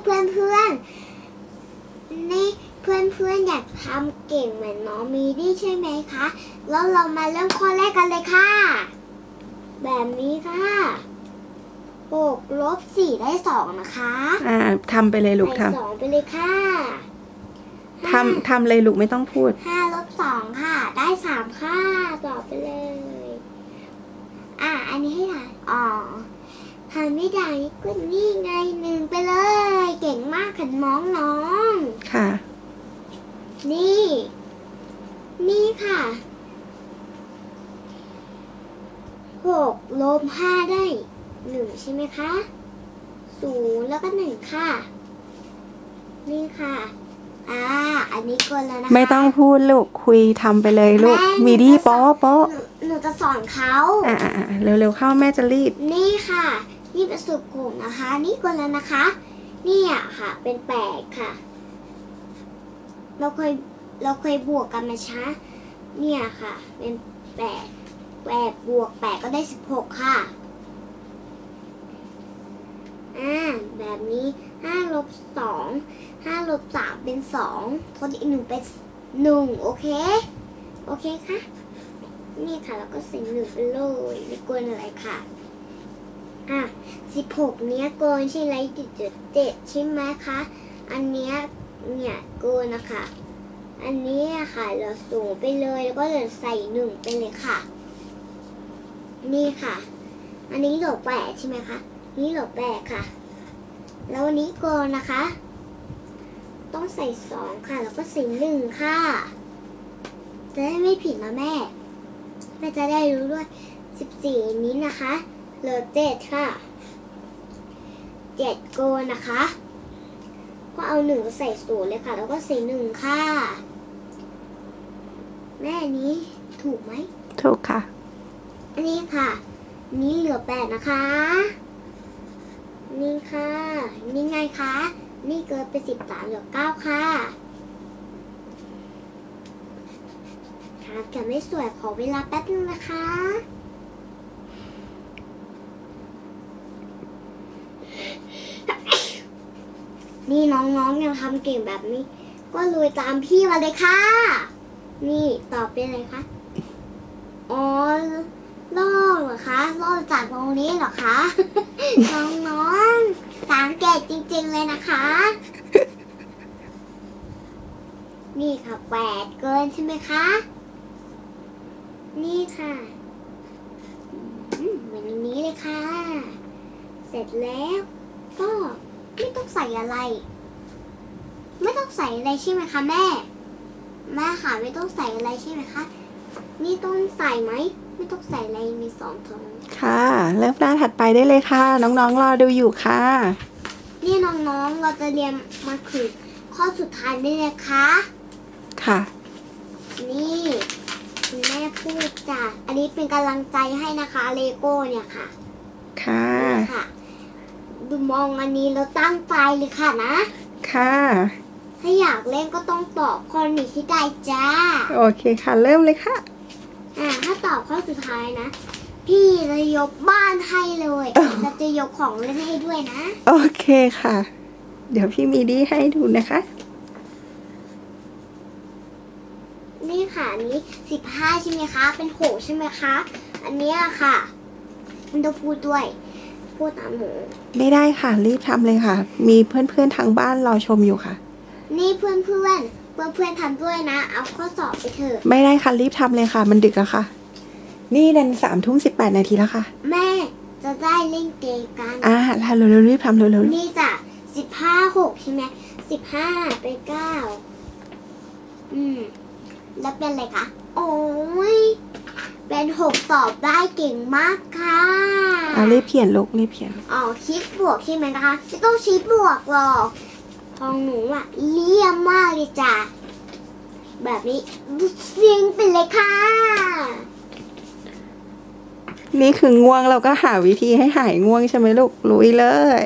พื่อนนี่เพื่อนอยากทำเก่งเหมือนน้องมีดี้ใช่ไหมคะแล้วเรามาเริ่มข้อแรกกันเลยค่ะแบบนี้ค่ะ6 ลบ 4ได้2นะคะทำไปเลยลูกทำ2ไปเลยค่ะทำเลยลูกไม่ต้องพูด 5 ลบ 2ค่ะได้3ค่ะต่อไปเลยอันนี้ให้ถ่ายทำไม่ได้ก็นี่ไง1ไปเลยเก่งมากค่ะน้องค่ะนี่ค่ะ6 ลบ 5ได้1ใช่ไหมคะ0แล้วก็1ค่ะนี่ค่ะอันนี้กลแล้วนะคะไม่ต้องพูดลูกคุยทำไปเลยลูกมีดี้โป๊ะหนูจะสอนเขาเร็วๆเข้าแม่จะรีบนี่ค่ะนี่เป็นสูตรกลุ่มนะคะนี่กลแล้วนะคะนี่ค่ะเป็น8ค่ะเราเคยบวกกันมาช้าเนี่ยค่ะเป็น8บวก8ก็ได้16ค่ะแบบนี้5 ลบ 2 5 ลบ 3เป็น2ทดอีก1เป็น1โอเคค่ะนี่ค่ะแล้วก็ใส่1ไปเลยไม่กวนอะไรค่ะ16เนี้ยโกนใช่ไร7ใช่ไหมคะอันเนี้ยเนี่ยโกนนะคะอันนี้ค่ะเราสูงไปเลยแล้วก็เราใส่1ไปเลยค่ะนี่ค่ะอันนี้ลบ8ใช่ไหมคะนี่ลบ8ค่ะแล้ววันนี้โกนนะคะต้องใส่2ค่ะแล้วก็ใส่1ค่ะจะได้ไม่ผิดนะแม่จะได้รู้ด้วย14นี้นะคะเหลือ7ค่ะ7โกนนะคะก็เอา1ใส่0เลยค่ะแล้วก็ใส่1ค่ะแม่นี้ถูกไหมถูกค่ะอันนี้ค่ะนี้เหลือ8นะคะนี่ค่ะนี่ไงคะนี่เกินไป13เหลือ9ค่ะแต่ไม่สวยขอเวลาแป๊บนึงนะคะนี่น้องๆยังทำเก่งแบบนี้ก็ลุยตามพี่มาเลยค่ะนี่ตอบเป็นอะไรคะลอกเหรอคะลอกจากตรงนี้เหรอคะน้องๆสังเกตจริงๆเลยนะคะนี่ค่ะ8เกินใช่ไหมคะนี่ค่ะเหมือนนี้เลยค่ะเสร็จแล้วก็ไม่ต้องใส่อะไรไม่ต้องใส่อะไรใช่ไหมคะแม่ค่ะไม่ต้องใส่อะไรใช่ไหมคะนี่ต้องใส่ไหมไม่ต้องใส่อะไรมี2 ถุงค่ะเริ่มหน้าถัดไปได้เลยค่ะน้องๆรอดูอยู่ค่ะนี่น้องๆเราจะเรียนมาคือข้อสุดท้ายได้เลยค่ะค่ะนี่คุณแม่พูดจ้ะอันนี้เป็นกำลังใจให้นะคะเลโก้เนี่ยค่ะค่ะดูมองอันนี้แล้วตั้งใจเลยค่ะนะค่ะถ้าอยากเล่นก็ต้องตอบข้อนี้ที่ได้จ้าโอเคค่ะเริ่มเลยค่ะถ้าตอบข้อสุดท้ายนะพี่จะยกบ้านให้เลยเราจะยกของเล่นให้ด้วยนะโอเคค่ะเดี๋ยวพี่มีดี้ให้ดูนะคะนี่ค่ะอันนี้15ใช่ไหมคะเป็น6ใช่ไหมคะอันนี้ค่ะมันต้องพูดด้วยพูดตามหนูไม่ได้ค่ะรีบทำเลยค่ะมีเพื่อนๆทางบ้านรอชมอยู่ค่ะนี่เพื่อนทำด้วยนะเอาข้อสอบไปเถอะไม่ได้ค่ะรีบทำเลยค่ะมันดึกแล้วค่ะนี่เดิน3:18 นาทีแล้วค่ะแม่จะได้เล่นเกมกันเร็วๆรีบทำเร็วๆนี่จ้ะ15 6ใช่ไหม15เป็น9แล้วเป็นอะไรคะโอ้ยเป็น6ตอบได้เก่งมากค่ะรีบเขียนลูกรีบเขียนคิดบวกใช่ไหมคะไม่ต้องคิดบวกหรอกของหนูเลี่ยมมากเลยจ้ะแบบนี้ซิงไปเลยค่ะนี่คือง่วงเราก็หาวิธีให้หายง่วงใช่ไหมลูกลุยเลย